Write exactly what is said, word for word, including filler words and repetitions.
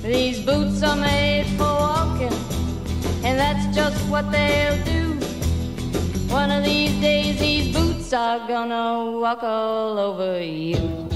These boots are made for walking, and that's just what they'll do. One of these days these boots are gonna walk all over you.